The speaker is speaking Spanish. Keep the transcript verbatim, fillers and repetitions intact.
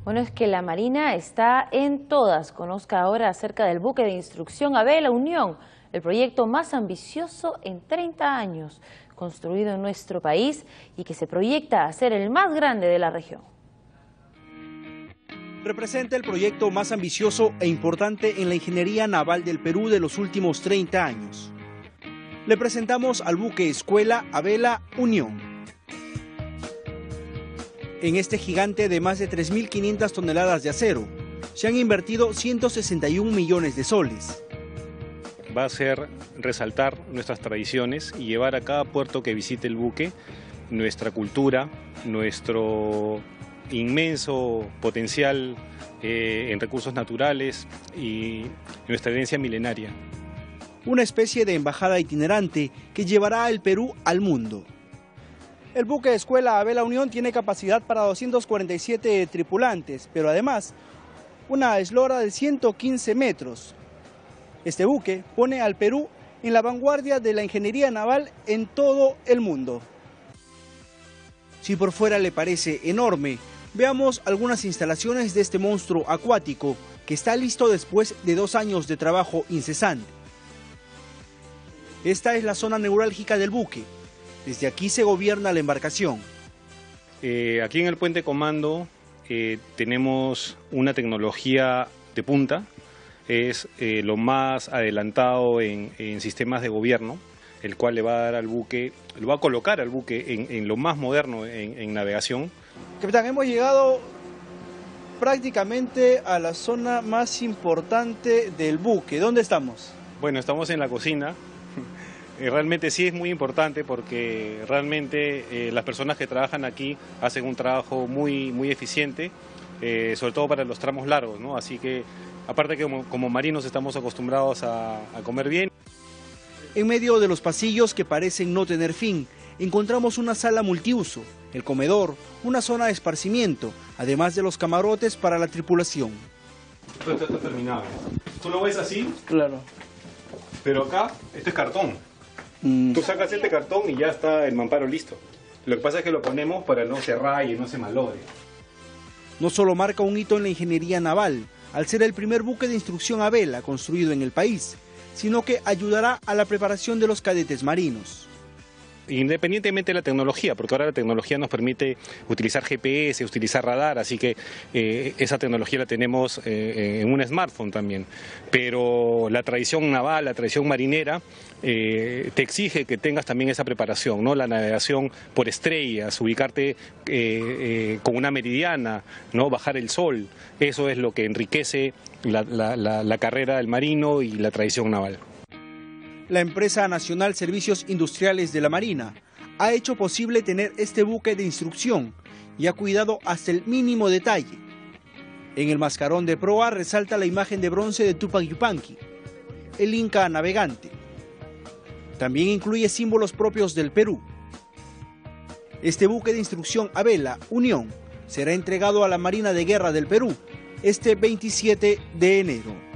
Bueno, es que la Marina está en todas. Conozca ahora acerca del buque de instrucción Abela Unión, el proyecto más ambicioso en treinta años, construido en nuestro país y que se proyecta a ser el más grande de la región. Representa el proyecto más ambicioso e importante en la ingeniería naval del Perú de los últimos treinta años. Le presentamos al buque escuela Abela Unión. En este gigante de más de tres mil quinientas toneladas de acero, se han invertido ciento sesenta y un millones de soles. Va a ser resaltar nuestras tradiciones y llevar a cada puerto que visite el buque nuestra cultura, nuestro inmenso potencial eh, en recursos naturales y nuestra herencia milenaria. Una especie de embajada itinerante que llevará al Perú al mundo. El buque escuela Abela Unión tiene capacidad para doscientos cuarenta y siete tripulantes, pero además una eslora de ciento quince metros. Este buque pone al Perú en la vanguardia de la ingeniería naval en todo el mundo. Si por fuera le parece enorme, veamos algunas instalaciones de este monstruo acuático que está listo después de dos años de trabajo incesante. Esta es la zona neurálgica del buque. Desde aquí se gobierna la embarcación. Eh, aquí en el Puente Comando eh, tenemos una tecnología de punta. Es eh, lo más adelantado en, en sistemas de gobierno, el cual le va a dar al buque, lo va a colocar al buque en, en lo más moderno en, en navegación. Capitán, hemos llegado prácticamente a la zona más importante del buque. ¿Dónde estamos? Bueno, estamos en la cocina. Realmente sí es muy importante porque realmente eh, las personas que trabajan aquí hacen un trabajo muy, muy eficiente, eh, sobre todo para los tramos largos, ¿no? Así que, aparte que como, como marinos estamos acostumbrados a, a comer bien. En medio de los pasillos que parecen no tener fin, encontramos una sala multiuso, el comedor, una zona de esparcimiento, además de los camarotes para la tripulación. Esto está terminado. ¿Tú lo ves así? Claro. Pero acá, esto es cartón. Mm. Tú sacas este cartón y ya está el mamparo listo. Lo que pasa es que lo ponemos para no se raye, no se malogre. No solo marca un hito en la ingeniería naval, al ser el primer buque de instrucción a vela construido en el país, sino que ayudará a la preparación de los cadetes marinos. Independientemente de la tecnología, porque ahora la tecnología nos permite utilizar G P S, utilizar radar, así que eh, esa tecnología la tenemos eh, en un smartphone también. Pero la tradición naval, la tradición marinera, eh, te exige que tengas también esa preparación, ¿no? La navegación por estrellas, ubicarte eh, eh, con una meridiana, ¿no? Bajar el sol, eso es lo que enriquece la, la, la, la carrera del marino y la tradición naval. La empresa nacional Servicios Industriales de la Marina ha hecho posible tener este buque de instrucción y ha cuidado hasta el mínimo detalle. En el mascarón de proa resalta la imagen de bronce de Tupac Yupanqui, el Inca navegante. También incluye símbolos propios del Perú. Este buque de instrucción Abela Unión será entregado a la Marina de Guerra del Perú este veintisiete de enero.